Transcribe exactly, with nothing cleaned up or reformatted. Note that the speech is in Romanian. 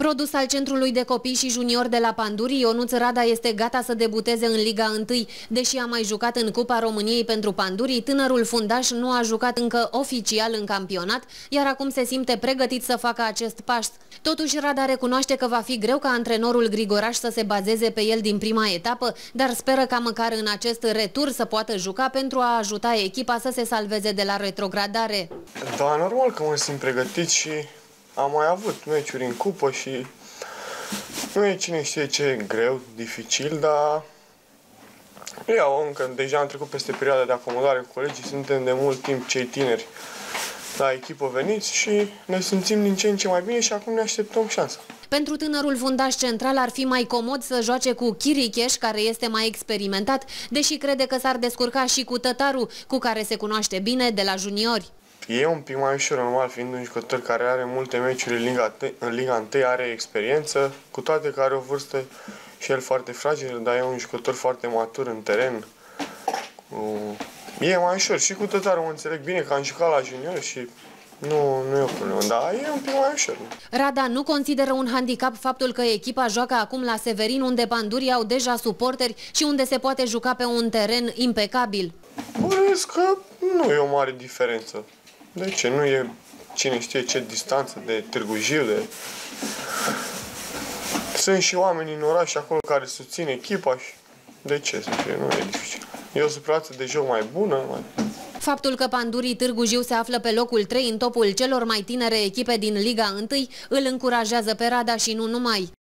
Produs al Centrului de Copii și Juniori de la Pandurii, Ionuț Rada este gata să debuteze în Liga unu. Deși a mai jucat în Cupa României pentru Pandurii, tânărul fundaș nu a jucat încă oficial în campionat, iar acum se simte pregătit să facă acest pas. Totuși, Rada recunoaște că va fi greu ca antrenorul Grigoraș să se bazeze pe el din prima etapă, dar speră ca măcar în acest retur să poată juca pentru a ajuta echipa să se salveze de la retrogradare. Da, normal că mă simt pregătit și am mai avut meciuri în cupă și nu e cine știe ce e greu, dificil, dar eu încă deja am trecut peste perioada de acomodare cu colegii, suntem de mult timp cei tineri la echipă veniți și ne simțim din ce în ce mai bine și acum ne așteptăm șansa. Pentru tânărul fundaș central ar fi mai comod să joace cu Chiricheș, care este mai experimentat, deși crede că s-ar descurca și cu Tătaru, cu care se cunoaște bine de la juniori. E un pic mai ușor, normal, fiind un jucător care are multe meciuri în Liga, în Liga unu, are experiență, cu toate că are o vârstă și el foarte fragil, dar e un jucător foarte matur în teren. E mai ușor. Și cu Tătaru mă înțeleg bine că am jucat la junior și nu, nu e o problemă, dar e un pic mai ușor. Rada nu consideră un handicap faptul că echipa joacă acum la Severin, unde Pandurii au deja suporteri și unde se poate juca pe un teren impecabil. Bănuiesc că nu e o mare diferență. De ce? Nu e cine știe ce distanță de Târgu Jiu, de... Sunt și oameni în oraș acolo care susțin echipa și de ce să fie? Nu e dificil. E o suprafață de joc mai bună. Mai... Faptul că Pandurii Târgu Jiu se află pe locul trei în topul celor mai tinere echipe din Liga unu îl încurajează pe Rada și nu numai.